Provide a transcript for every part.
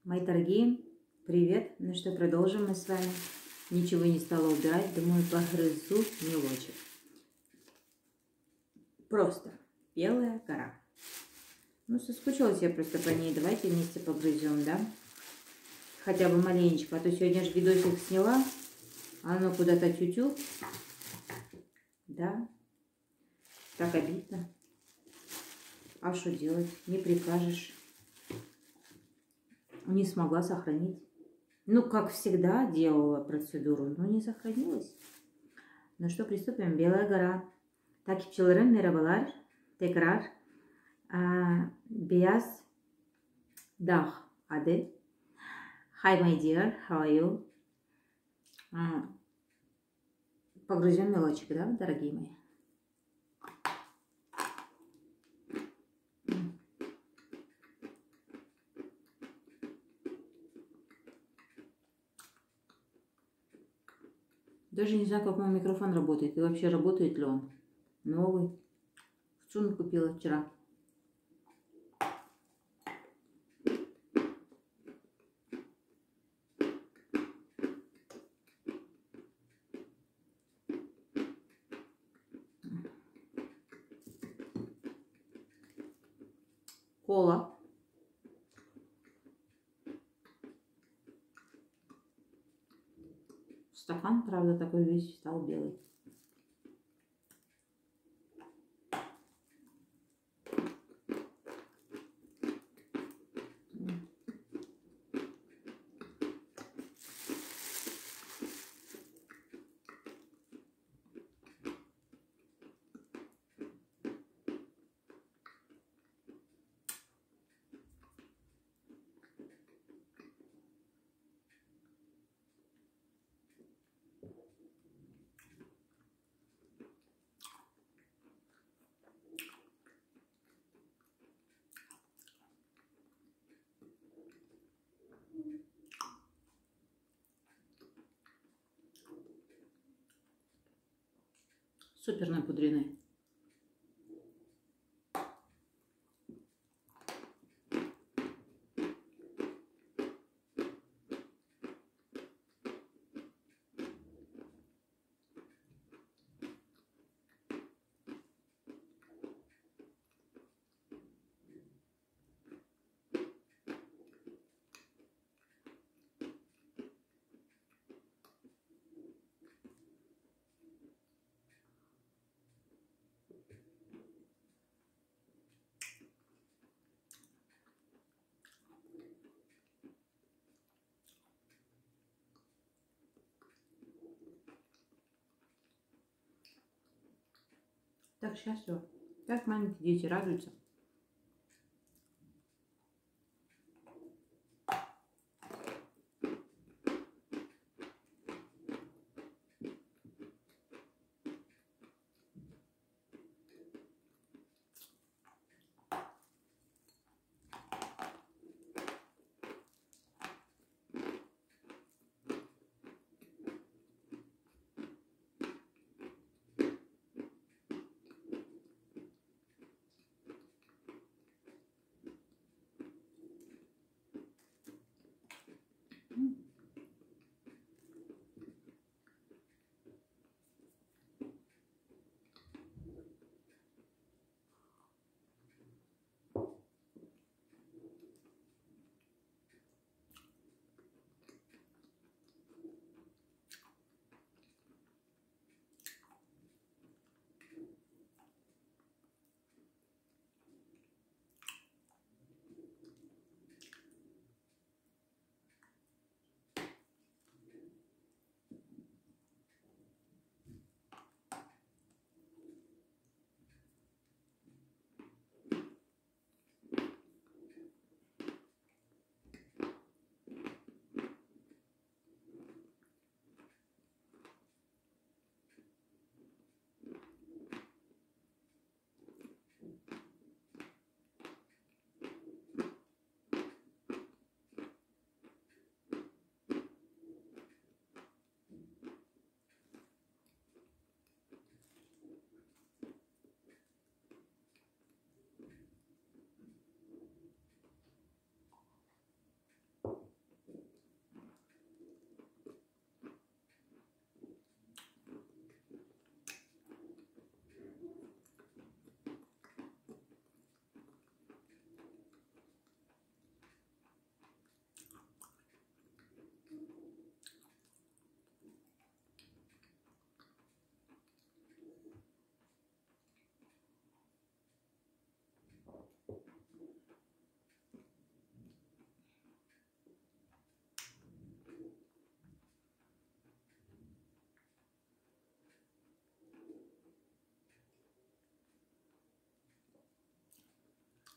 Мои дорогие, привет! Ну что, продолжим мы с вами. Ничего не стала убирать, думаю, погрызу мелочек. Просто белая гора. Ну, соскучилась я просто по ней. Давайте вместе погрызем, да? Хотя бы маленечко. А то сегодня же видосик сняла, а оно куда-то тю-тю. Да? Так обидно. А что делать? Не прикажешь. Не смогла сохранить. Ну, как всегда, делала процедуру, но не сохранилась. Ну что, приступим. Белая гора. Takipçilerim merhabalar. Tekrar Beyaz Dağ adı. Hi my dear, how are you? Погрызем мелочек, да, дорогие мои? Даже не знаю, как мой микрофон работает. И вообще, работает ли он? Новый. В ЦУМ купила вчера. Кола. Стакан, правда, такой весь стал белый. Супер напудренный. Так, сейчас все. Так маленькие дети радуются.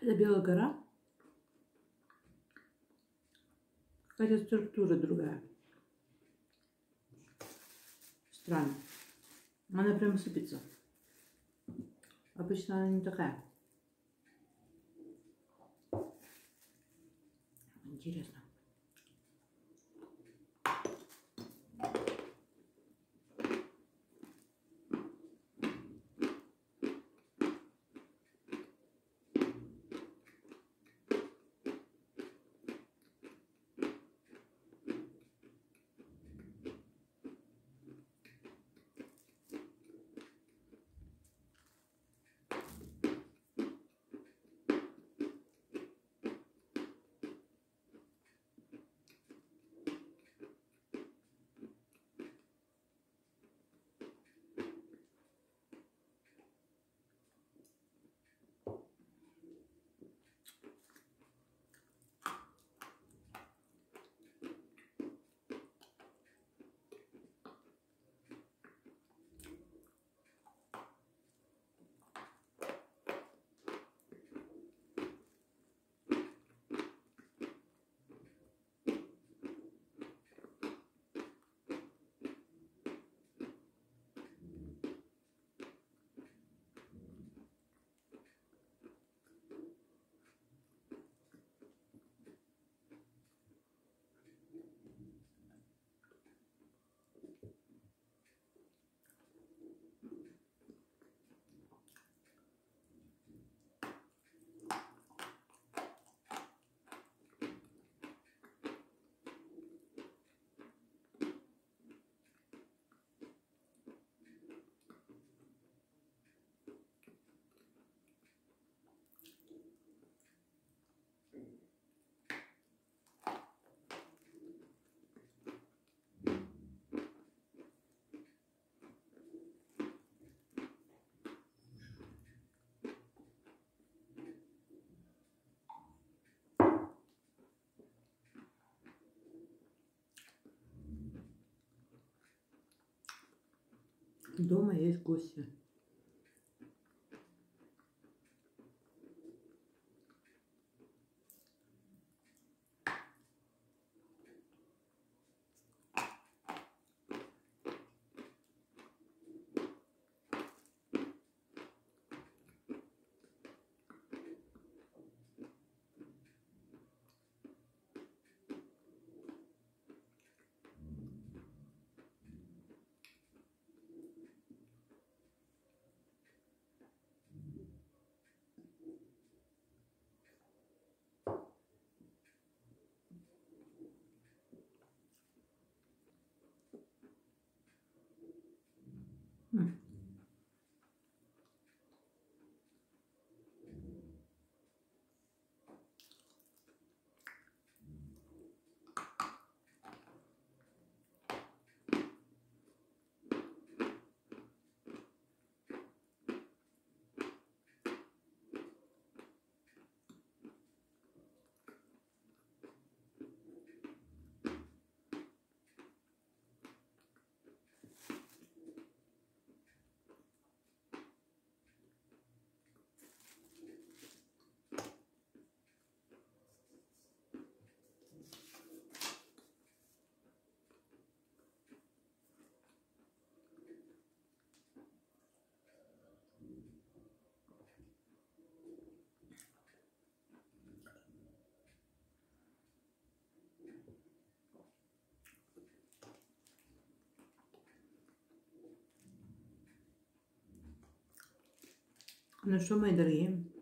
Это Белая гора. Какая-то структура другая. Странно. Она прям сыпется. Обычно она не такая. Интересно. Дома есть гости. М. Ну что, мои дорогие,